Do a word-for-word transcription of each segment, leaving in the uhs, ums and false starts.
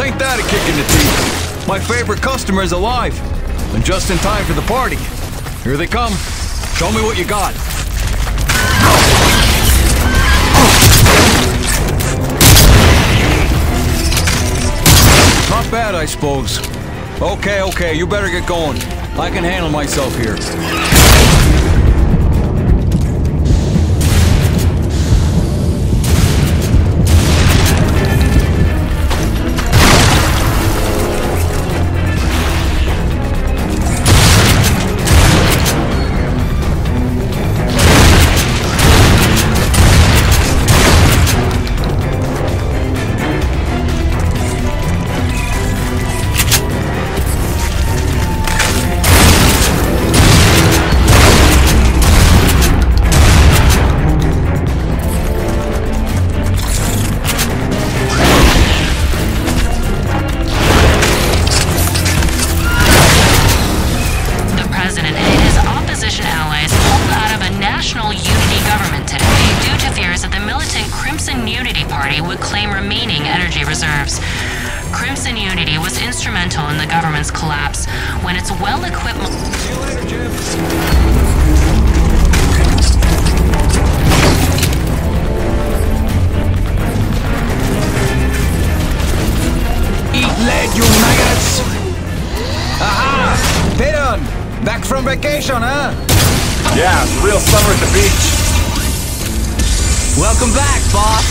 Well, ain't that a kick in the teeth? My favorite customer is alive. And just in time for the party. Here they come. Show me what you got. Not bad, I suppose. Okay, okay, you better get going. I can handle myself here. Welcome back, boss!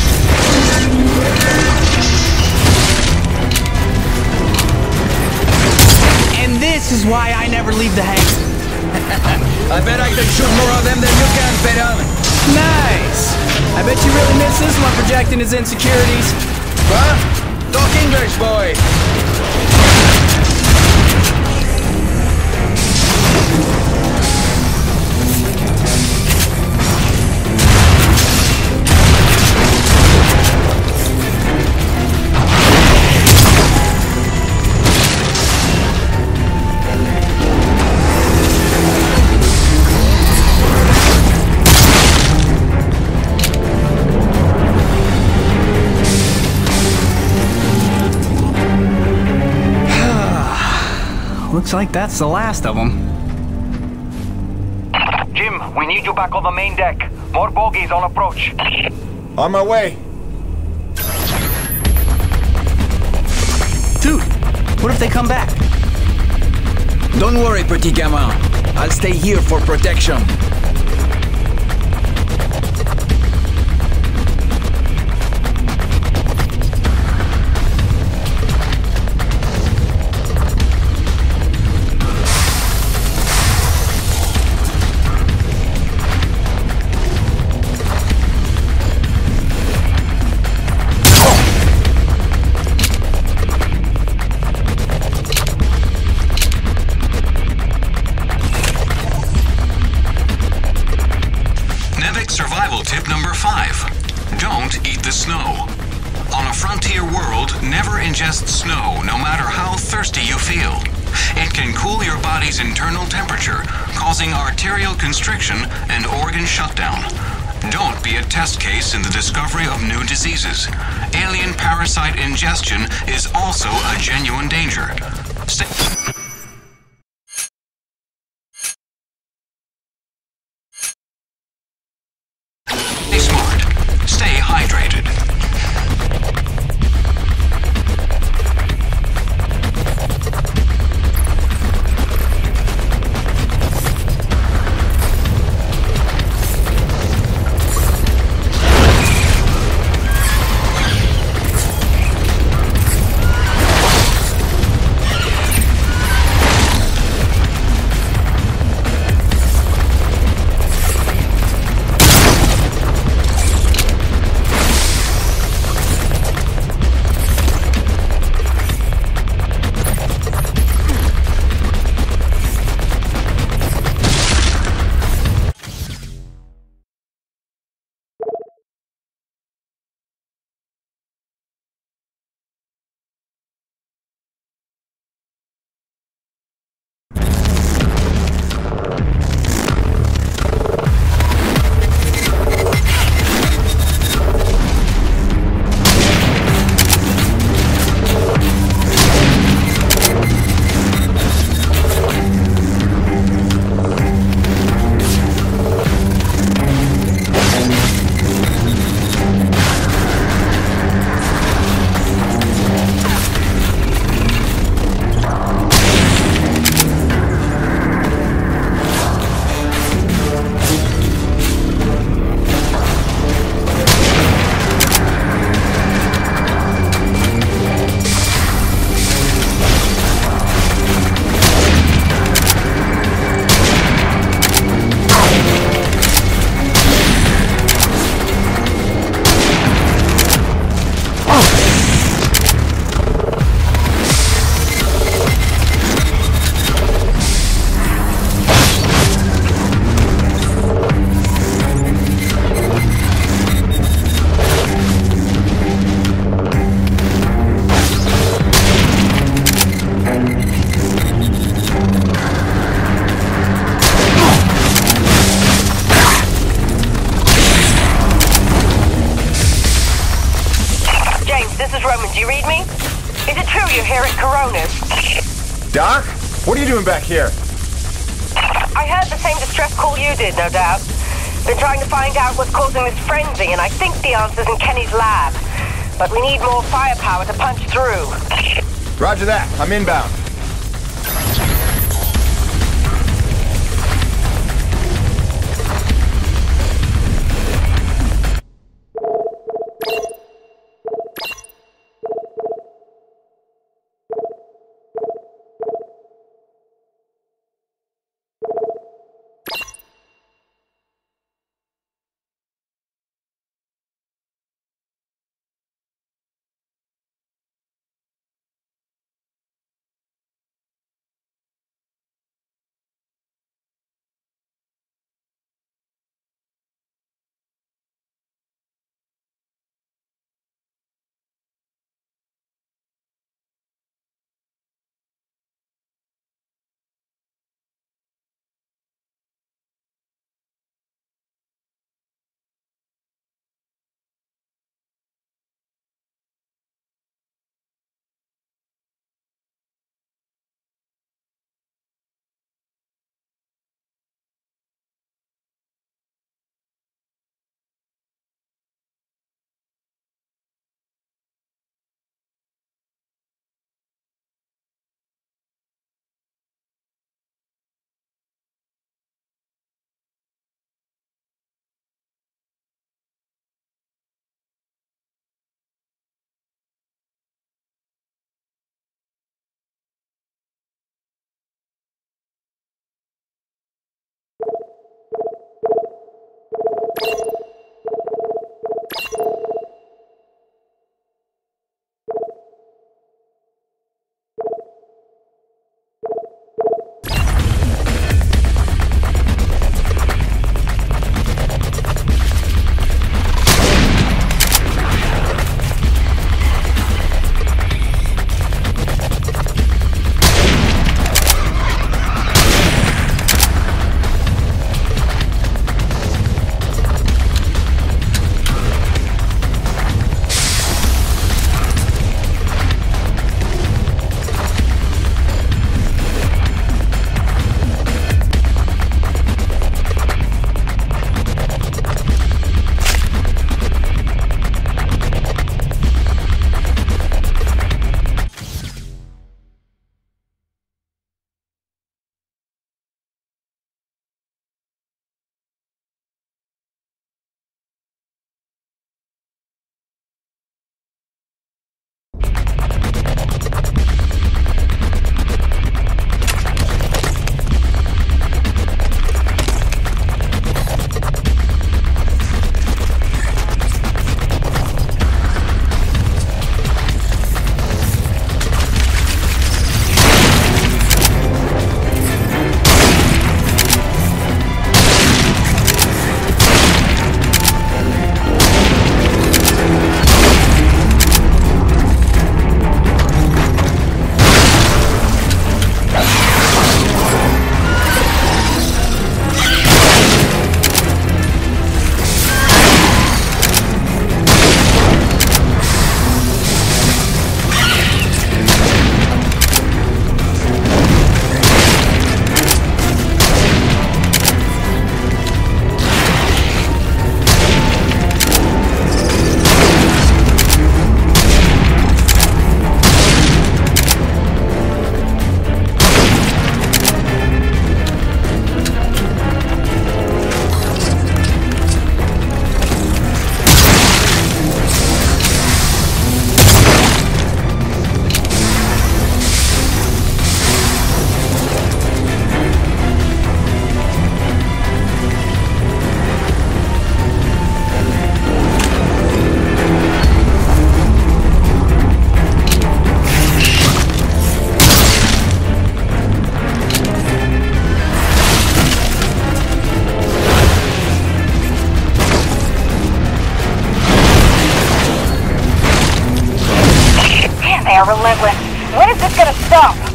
And this is why I never leave the hangar. I bet I can shoot more of them than you can, Pedon. Nice! I bet you really miss this one projecting his insecurities. Huh? Talk English, boy! Looks like that's the last of them. Jim, we need you back on the main deck. More bogies on approach. On my way. Dude, what if they come back? Don't worry, petit gamin. I'll stay here for protection. Tip number five. Don't eat the snow. On a frontier world, never ingest snow, no matter how thirsty you feel. It can cool your body's internal temperature, causing arterial constriction and organ shutdown. Don't be a test case in the discovery of new diseases. Alien parasite ingestion is also a genuine danger. Stay hydrated. is Roman. Do you read me? Is it true you're here at Corona's? Doc? What are you doing back here? I heard the same distress call you did, no doubt. Been trying to find out what's causing this frenzy, and I think the answer's in Kenny's lab. But we need more firepower to punch through. Roger that. I'm inbound. They are relentless. When is this gonna stop?